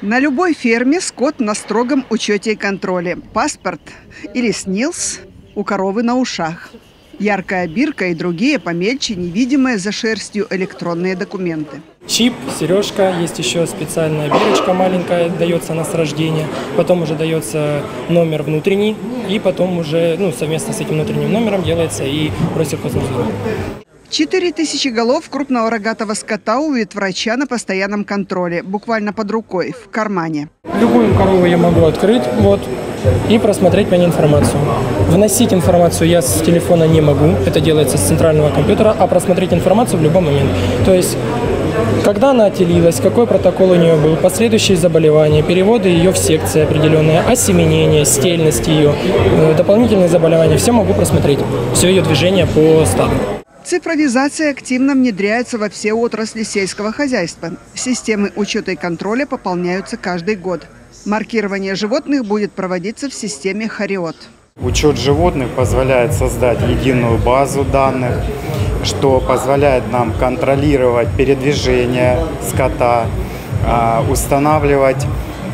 На любой ферме скот на строгом учете и контроле. Паспорт или СНИЛС у коровы на ушах. Яркая бирка и другие помельче, невидимые за шерстью электронные документы. Чип, сережка, есть еще специальная бирочка маленькая, дается она с рождения. Потом уже дается номер внутренний, и потом уже совместно с этим внутренним номером делается и Россельхознадзор. 4000 голов крупного рогатого скота у ветврача на постоянном контроле, буквально под рукой, в кармане. Любую корову я могу открыть и просмотреть по ней информацию. Вносить информацию я с телефона не могу, это делается с центрального компьютера, а просмотреть информацию в любой момент. То есть, когда она отелилась, какой протокол у нее был, последующие заболевания, переводы ее в секции определенные, осеменение, стельность ее, дополнительные заболевания, все могу просмотреть, все ее движение по стаду. Цифровизация активно внедряется во все отрасли сельского хозяйства. Системы учета и контроля пополняются каждый год. Маркирование животных будет проводиться в системе Хариот. Учет животных позволяет создать единую базу данных, что позволяет нам контролировать передвижение скота, устанавливать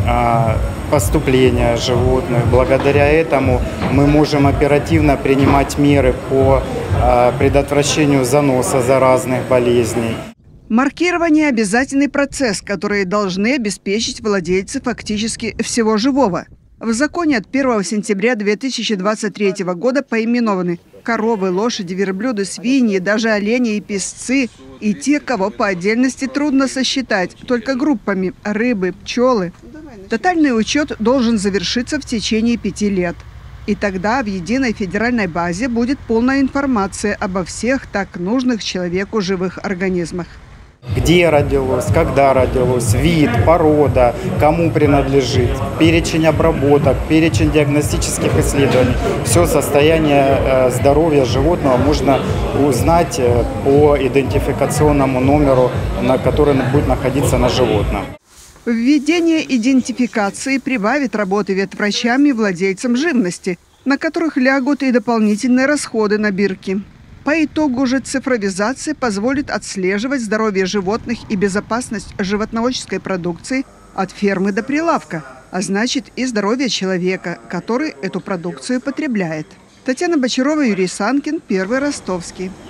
поступления животных. Благодаря этому мы можем оперативно принимать меры по предотвращению заноса заразных болезней. Маркирование – обязательный процесс, который должны обеспечить владельцы фактически всего живого. В законе от 1 сентября 2023 года поименованы коровы, лошади, верблюды, свиньи, даже олени и песцы, и те, кого по отдельности трудно сосчитать, только группами – рыбы, пчелы. Тотальный учет должен завершиться в течение 5 лет. И тогда в единой федеральной базе будет полная информация обо всех так нужных человеку живых организмах. Где родилось, когда родилось, вид, порода, кому принадлежит, перечень обработок, перечень диагностических исследований. Все состояние здоровья животного можно узнать по идентификационному номеру, который будет находиться на животном. Введение идентификации прибавит работы ветврачам и владельцам живности, на которых лягут и дополнительные расходы на бирки. По итогу же цифровизация позволит отслеживать здоровье животных и безопасность животноводческой продукции от фермы до прилавка, а значит и здоровье человека, который эту продукцию потребляет. Татьяна Бочарова, Юрий Санкин, Первый Ростовский.